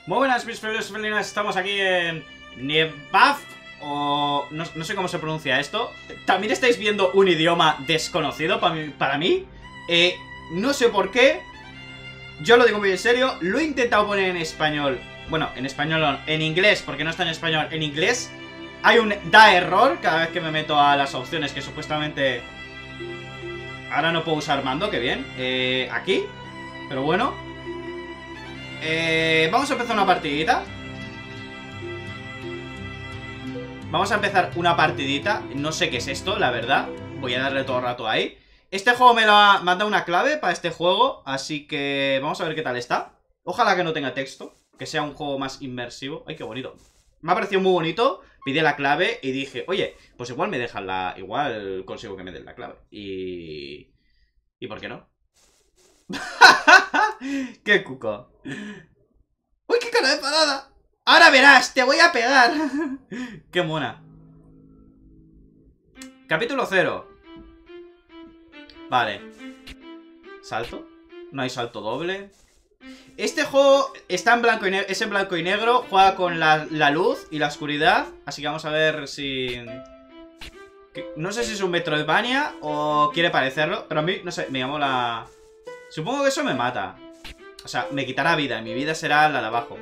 Muy buenas, mis felinas, estamos aquí en Nebaf, o no sé cómo se pronuncia esto. También estáis viendo un idioma desconocido para mí. No sé por qué. Yo lo digo muy en serio. Lo he intentado poner en español. Bueno, en español no, en inglés, porque no está en español. En inglés da error cada vez que me meto a las opciones que supuestamente... Ahora no puedo usar mando, que bien. Aquí. Pero bueno. Vamos a empezar una partidita. Vamos a empezar una partidita. No sé qué es esto, la verdad. Voy a darle todo el rato ahí. Este juego me ha dado una clave para este juego, así que vamos a ver qué tal está. Ojalá que no tenga texto, que sea un juego más inmersivo. Ay, qué bonito. Me ha parecido muy bonito. Pide la clave y dije, oye, pues igual me dejan la... Igual consigo que me den la clave. ¿Y por qué no? ¡Qué cuco! ¡Uy, qué cara de parada! ¡Ahora verás! ¡Te voy a pegar! ¡Qué mona! Capítulo 0. Vale. ¿Salto? No hay salto doble. Este juego está en blanco y negro. Es en blanco y negro. Juega con la luz y la oscuridad. Así que vamos a ver si... No sé si es un Metroidvania o quiere parecerlo, pero a mí, no sé, me llamó la... Supongo que eso me mata. O sea, me quitará vida y mi vida será la de abajo.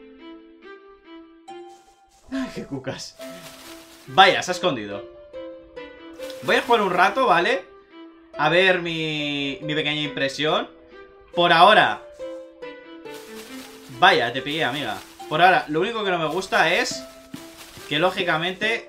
Ay, qué cucas. Vaya, se ha escondido. Voy a jugar un rato, ¿vale? A ver mi pequeña impresión. Por ahora... Vaya, te pillé, amiga. Por ahora, lo único que no me gusta es que, lógicamente...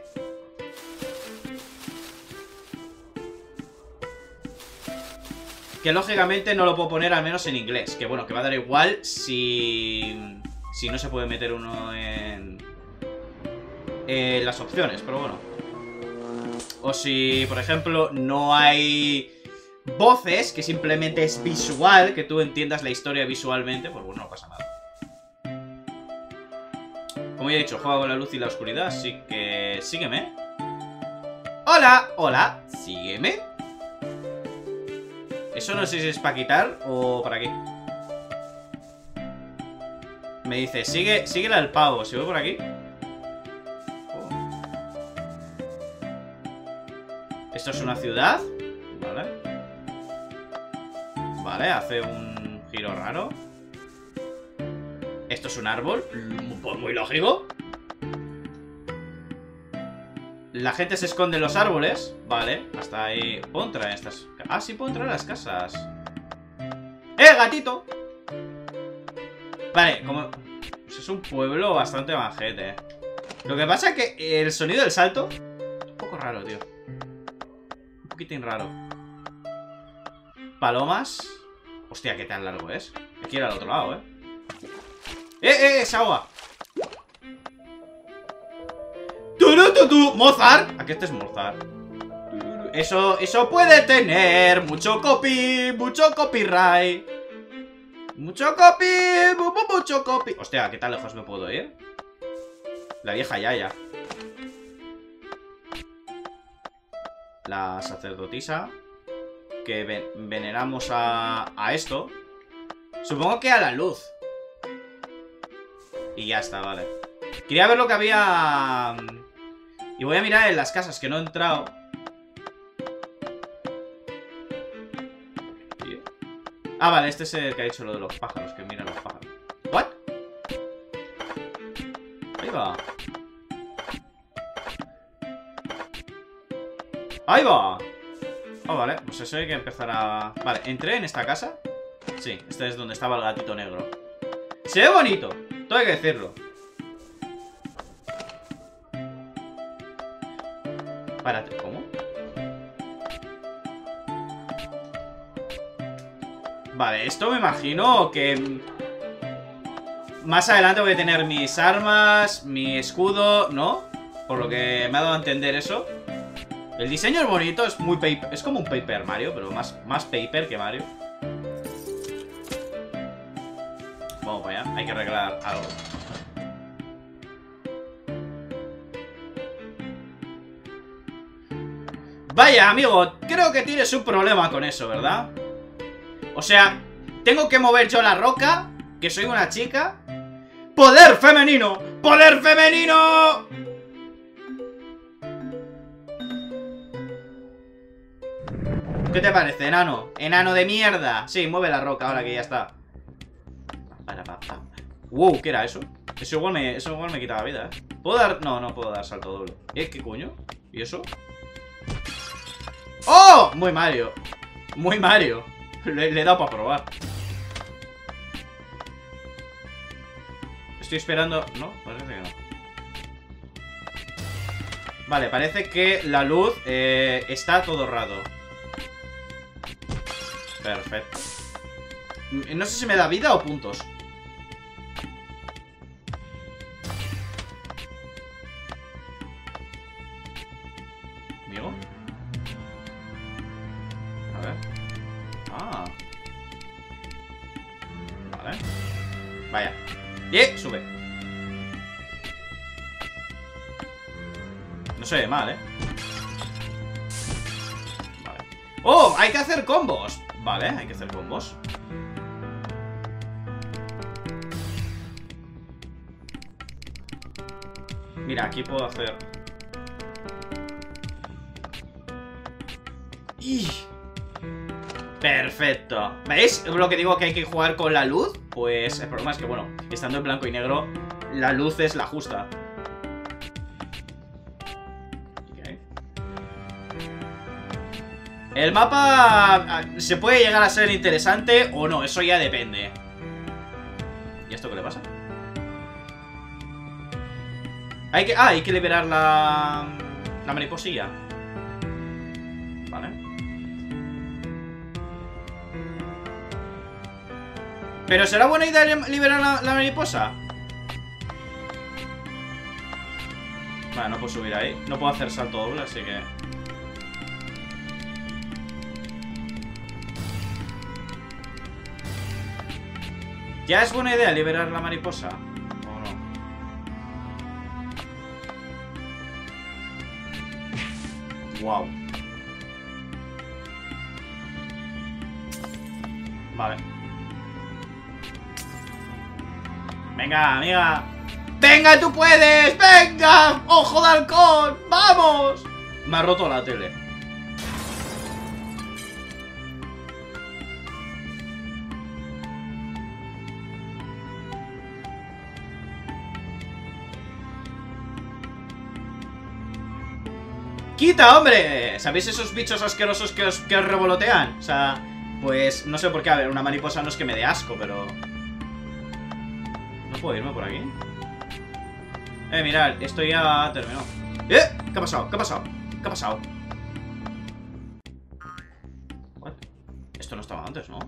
no lo puedo poner al menos en inglés. Que bueno, que va a dar igual si no se puede meter uno en las opciones, pero bueno. O si, por ejemplo, no hay voces, que simplemente es visual, que tú entiendas la historia visualmente, pues bueno, no pasa nada. Como ya he dicho, juego con la luz y la oscuridad, así que... sígueme. ¡Hola! ¡Hola! ¡Sígueme! Eso no sé si es para quitar o para qué. Me dice, síguele al pavo. Si voy por aquí. Oh. Esto es una ciudad. Vale. Vale, hace un giro raro. Esto es un árbol. Pues muy lógico. La gente se esconde en los árboles. Vale, hasta ahí. ¿Puedo entrar en estas? Ah, sí puedo entrar a las casas. ¡Gatito! Vale, como... Pues es un pueblo bastante majete. Lo que pasa es que el sonido del salto... Un poco raro, tío. Un poquitín raro. Palomas. Hostia, qué tan largo es. Hay que ir al otro lado, ¡Se ahoga! ¡Mozart! Aquí este es Mozart. Eso puede tener mucho copyright. Mucho copy. Hostia, ¿qué tan lejos me puedo ir? La vieja yaya. La sacerdotisa. Que veneramos a esto. Supongo que a la luz. Y ya está, vale. Quería ver lo que había... Y voy a mirar en las casas que no he entrado. Ah, vale, este es el que ha dicho lo de los pájaros, que mira los pájaros. ¿What? Ahí va. ¡Ahí va! Ah, vale, pues eso hay que empezar a... Vale, entré en esta casa. Sí, este es donde estaba el gatito negro. Se ve bonito, todo hay que decirlo. Párate, ¿cómo? Vale, esto me imagino que... Más adelante voy a tener mis armas, mi escudo, ¿no? Por lo que me ha dado a entender eso. El diseño es bonito, es muy paper, es como un Paper Mario, pero más paper que Mario. Vamos para allá, hay que arreglar algo. Vaya, amigo, creo que tienes un problema con eso, ¿verdad? O sea, tengo que mover yo la roca, que soy una chica, ¡Poder femenino! ¡Poder femenino! ¿Qué te parece, enano? ¡Enano de mierda! Sí, mueve la roca ahora que ya está. Wow, ¿qué era eso? Eso igual me quita la vida, ¿eh? ¿Puedo dar...? No, no puedo dar salto doble. ¿Qué coño? ¿Y eso? ¡Oh! Muy Mario. Muy Mario. Le he dado para probar. Estoy esperando... No, parece que no. Vale, parece que la luz está todo raro. Perfecto. No sé si me da vida o puntos. ¿Amigo? A ver. Ah. Vale. Vaya. Y sube. No se ve mal, ¿eh? Vale. ¡Oh! Hay que hacer combos. Vale, hay que hacer combos. Mira, aquí puedo hacer... ¡Ih! Perfecto. ¿Veis lo que digo que hay que jugar con la luz? Pues el problema es que, bueno, estando en blanco y negro, la luz es la justa. Okay. El mapa se puede llegar a ser interesante o no, eso ya depende. ¿Y esto qué le pasa? Hay que liberar la mariposilla. Vale. ¿Pero será buena idea liberar la mariposa? Vale, no puedo subir ahí. No puedo hacer salto doble, así que... ¿Ya es buena idea liberar la mariposa? ¿O no? Wow. Vale. Venga, amiga. ¡Venga, tú puedes! ¡Venga! ¡Ojo de halcón! ¡Vamos! Me ha roto la tele. ¡Quita, hombre! ¿Sabéis esos bichos asquerosos que os revolotean? O sea, pues no sé por qué. A ver, una mariposa no es que me dé asco, pero... ¿No puedo irme por aquí? Mirad, esto ya terminó. ¿Qué ha pasado? ¿Qué ha pasado? ¿Qué ha pasado? What? Esto no estaba antes, ¿no?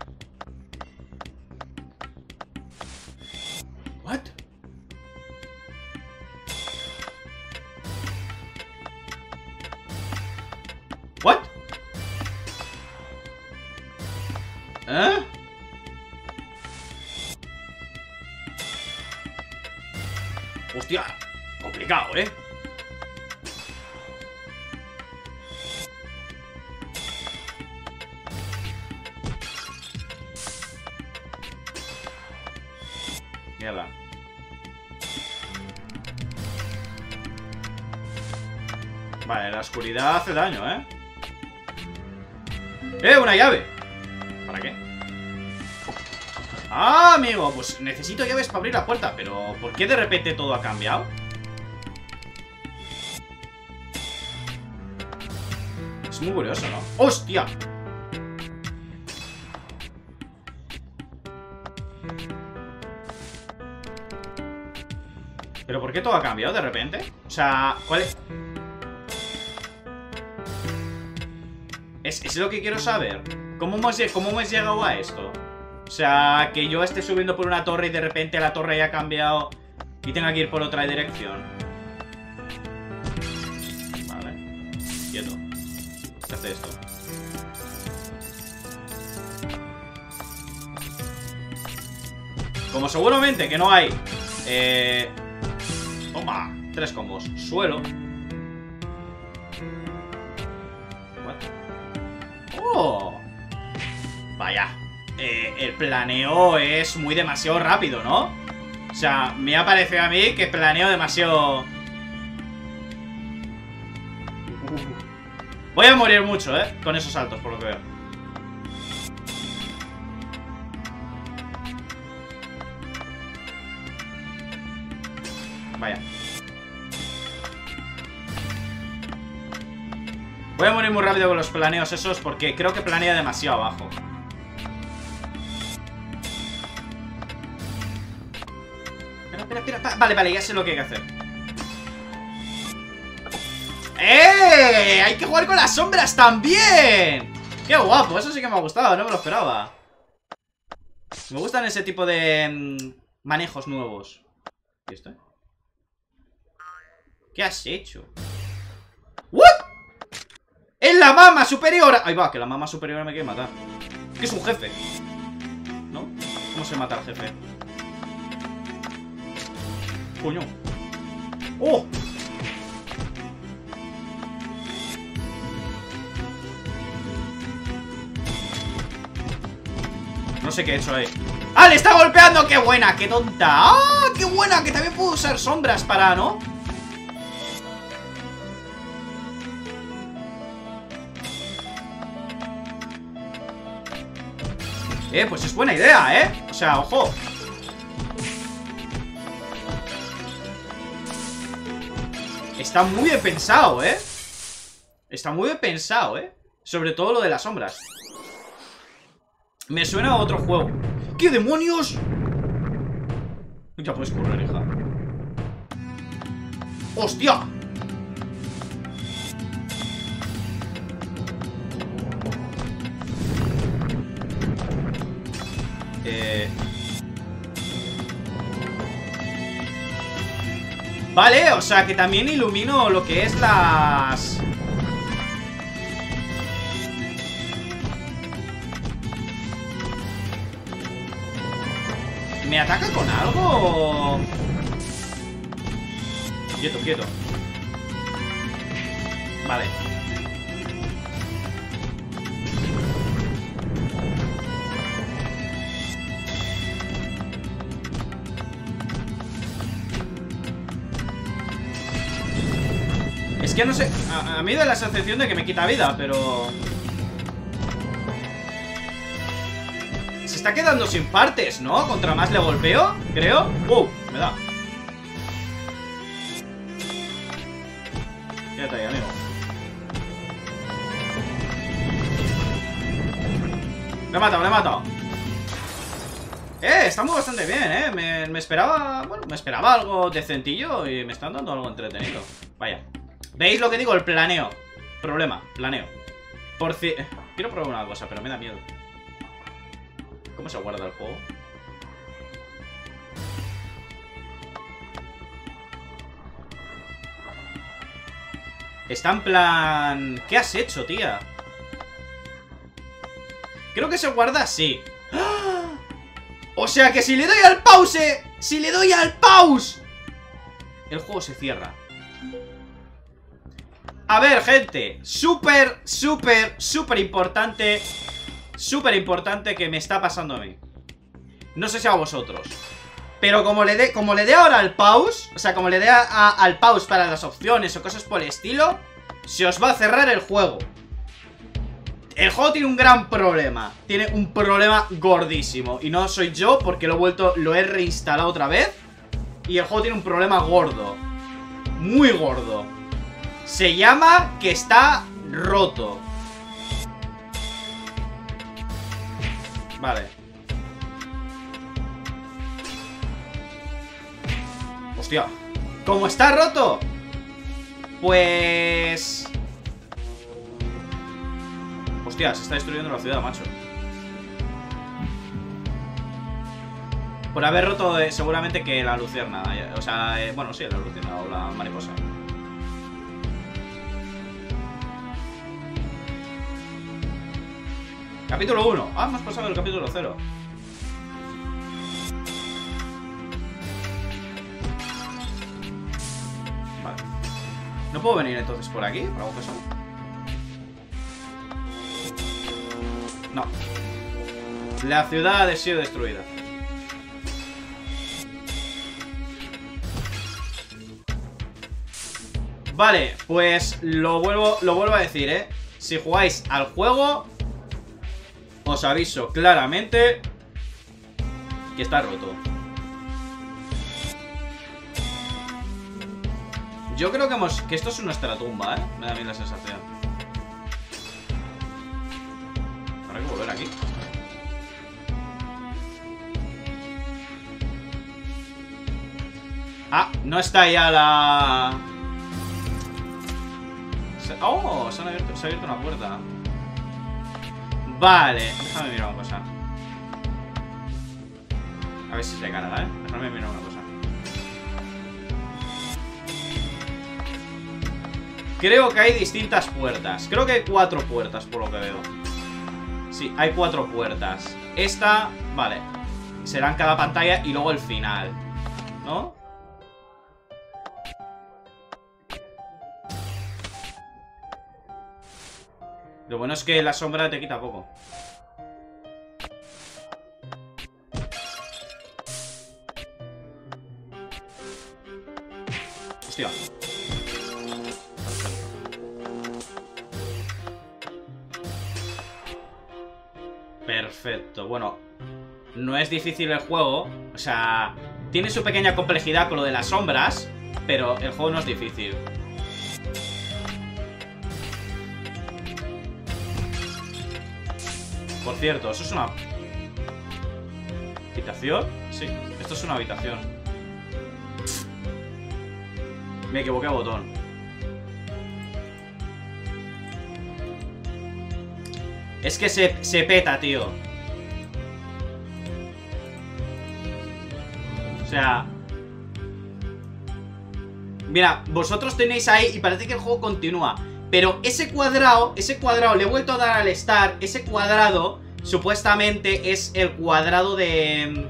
What? What? ¿Eh? Hostia, complicado, ¿eh? Mierda. Vale, la oscuridad hace daño, ¿eh? ¡Una llave! ¿Para qué? ¡Ah, amigo! Pues necesito llaves para abrir la puerta. Pero, ¿por qué de repente todo ha cambiado? Es muy curioso, ¿no? ¡Hostia! ¿Pero por qué todo ha cambiado de repente? O sea, ¿cuál es? Es lo que quiero saber. ¿Cómo hemos llegado a esto? O sea, que yo esté subiendo por una torre y de repente la torre haya cambiado y tenga que ir por otra dirección. Vale. Quieto. ¿Qué hace esto? Como seguramente que no hay... Toma. 3 combos. Suelo. ¡Oh! Vaya. El planeo es muy demasiado rápido, ¿no? O sea, me ha parecido a mí que planeo demasiado. Voy a morir mucho, con esos saltos, por lo que veo. Vaya. Voy a morir muy rápido con los planeos esos porque creo que planea demasiado abajo. Espera. Vale, ya sé lo que hay que hacer. Hay que jugar con las sombras también. ¡Qué guapo! Eso sí que me ha gustado, no me lo esperaba. Me gustan ese tipo de manejos nuevos. ¿Y esto? ¿Qué has hecho? ¿What? ¡Es la mama superior! Ahí va, que la mama superior me quiere matar. Que es un jefe, ¿no? ¿Cómo se mata al jefe? Coño. ¡Oh! No sé qué he hecho ahí. ¡Ah, le está golpeando! ¡Qué buena! ¡Qué tonta! ¡Ah, qué buena! Que también puedo usar sombras para, ¿no? Pues es buena idea, O sea, ojo. Está muy bien pensado, Está muy bien pensado, Sobre todo lo de las sombras. Me suena a otro juego. ¿Qué demonios? Ya puedes correr, hija. ¡Hostia! Vale, o sea que también ilumino lo que es las... ¿Me ataca con algo? Quieto. Vale. Es que no sé, a mí da la sensación de que me quita vida, pero... Se está quedando sin partes, ¿no? Contra más le golpeo, creo. Me da. Quédate ahí, amigo. Le he matado. Estamos bastante bien, Me esperaba... Bueno, me esperaba algo decentillo y me están dando algo entretenido. Vaya. ¿Veis lo que digo? El planeo. Problema, planeo. Por si... Quiero probar una cosa, pero me da miedo. ¿Cómo se guarda el juego? Está en plan... ¿Qué has hecho, tía? Creo que se guarda así. ¡Ah! O sea que si le doy al pause... Si le doy al pause, el juego se cierra. A ver, gente, súper importante. Súper importante que me está pasando a mí. No sé si a vosotros, pero como le dé ahora al pause, o sea, como le dé al pause para las opciones o cosas por el estilo, se os va a cerrar el juego. El juego tiene un gran problema. Tiene un problema gordísimo. Y no soy yo porque lo he reinstalado otra vez. Y el juego tiene un problema gordo. Muy gordo. Se llama que está roto. Vale. Hostia. ¿Cómo está roto? Pues... Hostia, se está destruyendo la ciudad, macho. Por haber roto seguramente que la lucierna. O sea, bueno, sí, la lucierna o la mariposa. Capítulo 1. Ah, hemos pasado el capítulo 0. Vale. ¿No puedo venir entonces por aquí? ¿Por algo que son? No. La ciudad ha sido destruida. Vale, pues lo vuelvo a decir, ¿eh? Si jugáis al juego, os aviso claramente que está roto. Yo creo que esto es nuestra tumba, ¿eh? Me da bien la sensación. Habrá que volver aquí. Ah, no está ya la... Oh, se ha abierto una puerta. Vale, déjame mirar una cosa. A ver si se carga, ¿eh? Déjame mirar una cosa. Creo que hay distintas puertas. Creo que hay 4 puertas por lo que veo. Sí, hay 4 puertas. Esta, vale, será en cada pantalla y luego el final, ¿no? Lo bueno es que la sombra te quita poco. Hostia. Perfecto, bueno, no es difícil el juego. O sea, tiene su pequeña complejidad con lo de las sombras, pero el juego no es difícil. Por cierto, ¿eso es una habitación? Sí, esto es una habitación. Me equivoqué de botón. Es que se peta, tío. O sea... Mira, vosotros tenéis ahí y parece que el juego continúa. Pero ese cuadrado, le he vuelto a dar al start. Ese cuadrado, supuestamente, es el cuadrado del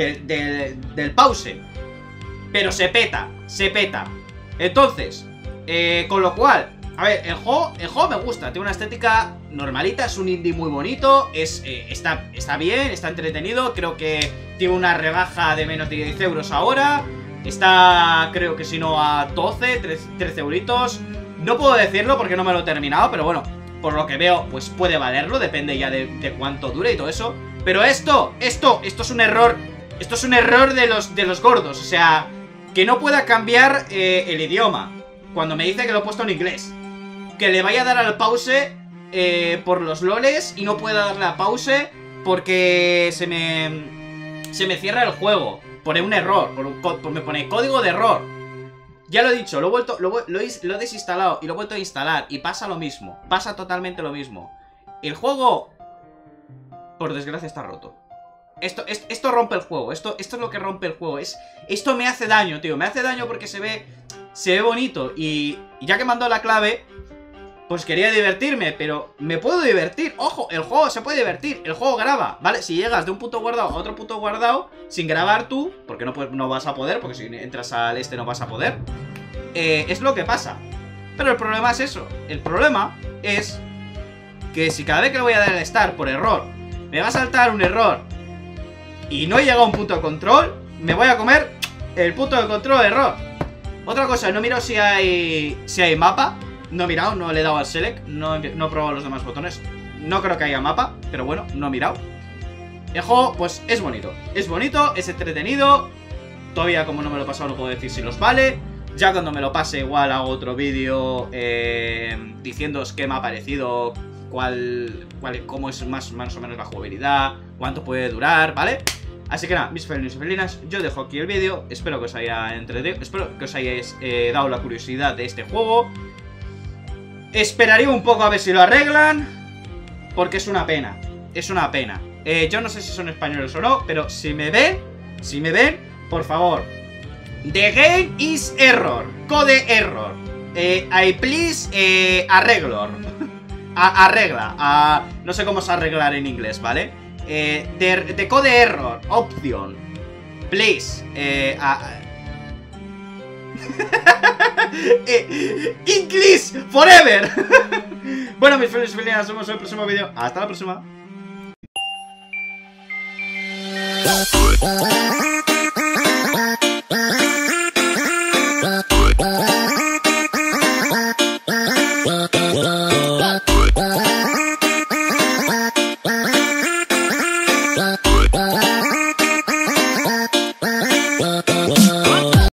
pause. Pero se peta. Entonces, con lo cual, a ver, el juego me gusta. Tiene una estética normalita, es un indie muy bonito. Está bien, está entretenido. Creo que tiene una rebaja de menos de 10 euros ahora. Está, creo que si no, a 12, 13 euritos. No puedo decirlo porque no me lo he terminado, pero bueno, por lo que veo, pues puede valerlo. Depende ya de cuánto dure y todo eso. Pero esto es un error. Esto es un error de los gordos. O sea, que no pueda cambiar el idioma cuando me dice que lo he puesto en inglés. Que le vaya a dar al pause por los loles y no pueda darle a pause porque se me cierra el juego. Pone un error, me pone código de error. Ya lo he dicho, lo he desinstalado y lo he vuelto a instalar y pasa lo mismo. Pasa totalmente lo mismo. El juego, por desgracia, está roto. Esto rompe el juego. Esto es lo que rompe el juego. Esto me hace daño, tío. Me hace daño porque se ve bonito. Y ya que mandó la clave, pues quería divertirme, pero me puedo divertir. Ojo, el juego se puede divertir. El juego graba, ¿vale? Si llegas de un punto guardado a otro punto guardado sin grabar tú, porque no vas a poder, porque si entras al no vas a poder, es lo que pasa. Pero el problema es eso. El problema es que si cada vez que le voy a dar al start por error me va a saltar un error y no he llegado a un punto de control, me voy a comer el punto de control de error. Otra cosa, no miro si hay mapa. No he mirado, no le he dado al select. No he probado los demás botones. No creo que haya mapa, pero bueno, no he mirado. El juego, pues, es bonito. Es bonito, es entretenido. Todavía, como no me lo he pasado, no puedo decir si los vale. Ya cuando me lo pase, igual hago otro vídeo diciéndoos qué me ha parecido, cómo es más o menos la jugabilidad, cuánto puede durar, ¿vale? Así que nada, mis felinos y felinas, yo dejo aquí el vídeo. Espero que os haya entretenido, espero que os hayáis dado la curiosidad de este juego. Esperaría un poco a ver si lo arreglan, porque es una pena. Es una pena. Yo no sé si son españoles o no, pero si me ven, por favor. The game is error. Code error. I please arreglo. Arregla. No sé cómo se arreglar en inglés, ¿vale? The code error. Option. Please. English forever. Bueno, mis felices felinas, nos vemos en el próximo vídeo. Hasta la próxima. Bye.